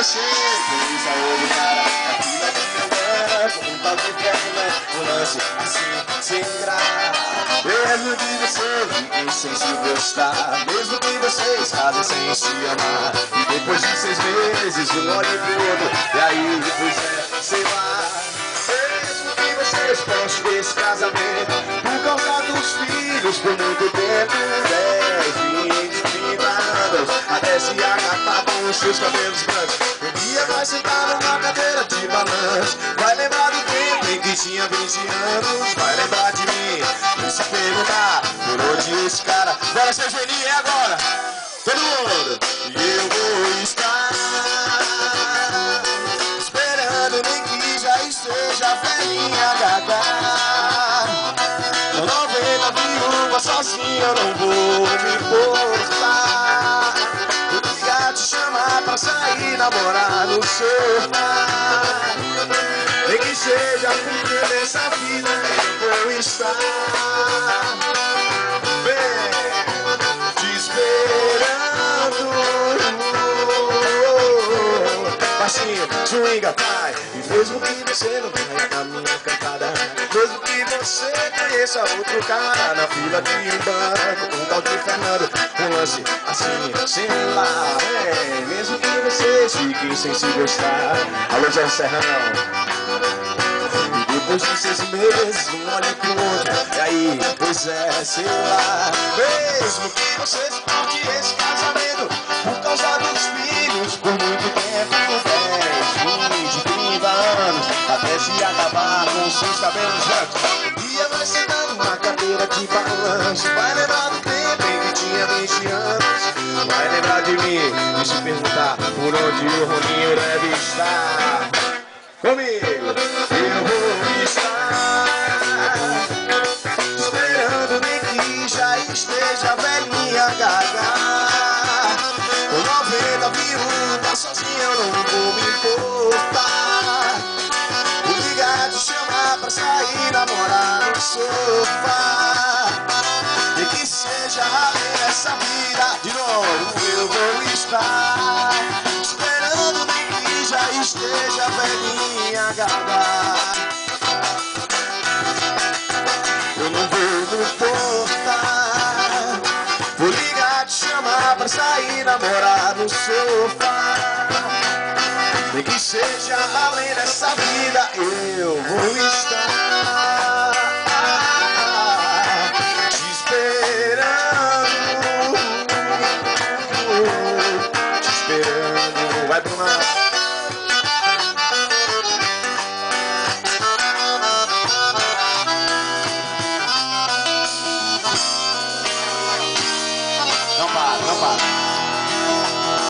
você fez a outro cara na fila de meu banco, um tal de Fernando, um lance assim, sem graça. Mesmo que você fique sem se gostar, mesmo que vocês casem sem se amar, e depois de 6 meses um olha pro outro, e aí depois sei lá. Mesmo que vocês possam desse casamento, por causa dos filhos por muito tempo, 10, 20, 30 anos, até se acabar com os seus cabelos brancos. Um dia vai sentar numa cadeira de balanço, vai lembrar do tempo em que tinha 20 anos, vai lembrar de mim e se perguntar por onde esse cara vai ser feliz. É agora, todo mundo. E eu vou estar esperando, nem que já esteja velhinha gaga. Não vendo a viúva sozinha, eu não vou me importar. Vou ligar, te chamar pra sair, namorar no sofá. Nem que seja porque nessa vida eu vou estar bem, te esperando. Baixinho, swinga, pai. E mesmo que você não caia na minha cantada, mesmo que você conheça outro cara na fila de um banco, um tal de Fernando, um lance assim, sei lá, mesmo que vocês fiquem sem se gostar. Alô, Zé Serrão. E depois de 6 meses, um olha pro outro, e aí, pois é, sei lá. Mesmo que vocês cortem esse casamento por causa dos filhos por muito tempo, 10, 20, 30 anos, até se acabar com seus cabelos brancos. Um dia vai sentar numa cadeira de balanço, vai lembrar do tempo em que tinha 20 anos, vai lembrar de mim e se perguntar por onde o Roninho deve estar. Comigo, eu vou estar esperando, nem que já esteja velhinha gaga. Com 90 viúva sozinha, eu não vou me importar. Vou ligar, te chamar pra sair, namorar no sofá. E que seja além dessa vida, de novo eu vou estar esperando, nem que já esteja velhinha gaga. Eu não vou me importar. Vou ligar, te chamar pra sair, namorar no sofá. Nem que seja além dessa vida, eu vou estar te esperando, te esperando. Vai, Bruna. Não para, não para.